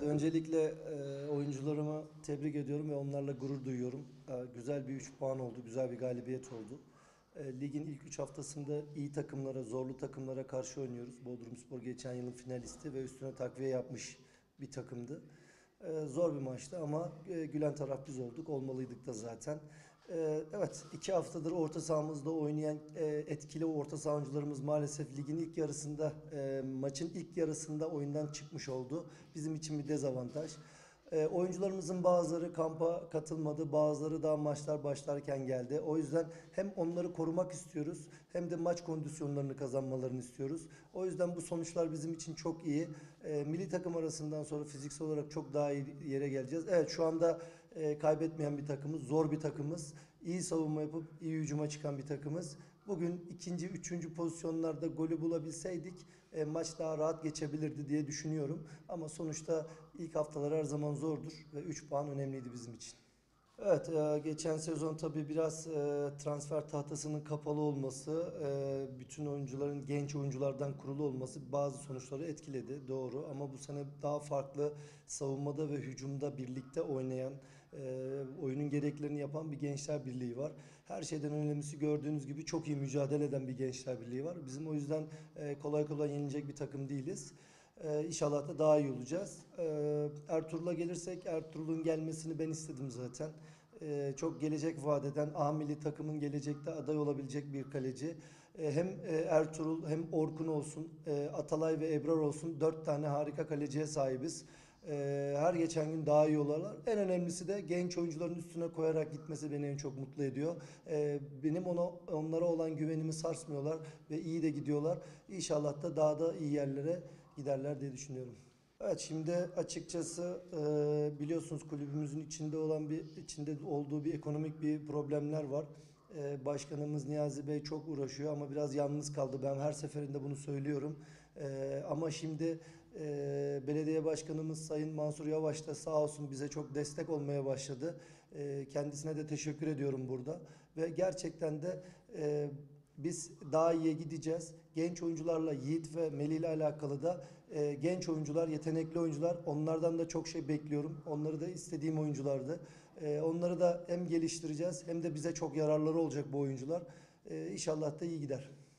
Öncelikle oyuncularımı tebrik ediyorum ve onlarla gurur duyuyorum. Güzel bir 3 puan oldu, güzel bir galibiyet oldu. Ligin ilk 3 haftasında iyi takımlara, zorlu takımlara karşı oynuyoruz. Bodrumspor geçen yılın finalisti ve üstüne takviye yapmış bir takımdı. Zor bir maçtı ama gülen taraf biz olduk. Olmalıydık da zaten. Evet, 2 haftadır orta sahamızda oynayan etkili orta saha oyuncularımız maalesef ligin ilk yarısında, maçın ilk yarısında oyundan çıkmış oldu. Bizim için bir dezavantaj. Oyuncularımızın bazıları kampa katılmadı, bazıları daha maçlar başlarken geldi. O yüzden hem onları korumak istiyoruz hem de maç kondisyonlarını kazanmalarını istiyoruz. O yüzden bu sonuçlar bizim için çok iyi. Milli takım arasından sonra fiziksel olarak çok daha iyi yere geleceğiz. Evet, şu anda kaybetmeyen bir takımız, zor bir takımız. İyi savunma yapıp iyi hücuma çıkan bir takımız. Bugün ikinci, üçüncü pozisyonlarda golü bulabilseydik maç daha rahat geçebilirdi diye düşünüyorum. Ama sonuçta ilk haftalar her zaman zordur ve 3 puan önemliydi bizim için. Evet, geçen sezon tabii biraz transfer tahtasının kapalı olması, bütün oyuncuların genç oyunculardan kurulu olması bazı sonuçları etkiledi, doğru. Ama bu sene daha farklı savunmada ve hücumda birlikte oynayan, oyunun gereklerini yapan bir Gençler Birliği var. Her şeyden önemlisi gördüğünüz gibi çok iyi mücadele eden bir Gençler Birliği var. Bizim o yüzden kolay kolay yenilecek bir takım değiliz. İnşallah da daha iyi olacağız. Ertuğrul'a gelirsek Ertuğrul'un gelmesini ben istedim zaten. Çok gelecek vadeden A milli takımın gelecekte aday olabilecek bir kaleci. Hem Ertuğrul hem Orkun olsun, Atalay ve Ebrar olsun 4 tane harika kaleciye sahibiz. Her geçen gün daha iyi olurlar. En önemlisi de genç oyuncuların üstüne koyarak gitmesi beni en çok mutlu ediyor. Benim onlara olan güvenimi sarsmıyorlar ve iyi de gidiyorlar. İnşallah da daha da iyi yerlere giderler diye düşünüyorum. Evet, şimdi açıkçası biliyorsunuz kulübümüzün içinde olduğu bir ekonomik bir problemler var. Başkanımız Niyazi Bey çok uğraşıyor ama biraz yalnız kaldı. Ben her seferinde bunu söylüyorum. Ama şimdi belediye başkanımız Sayın Mansur Yavaş da sağ olsun bize çok destek olmaya başladı. Kendisine de teşekkür ediyorum burada. Ve gerçekten de biz daha iyiye gideceğiz. Genç oyuncularla Yiğit ve Melih ile alakalı da genç oyuncular, yetenekli oyuncular. Onlardan da çok şey bekliyorum. Onları da istediğim oyunculardı. Onları da hem geliştireceğiz hem de bize çok yararları olacak bu oyuncular. İnşallah da iyi gider.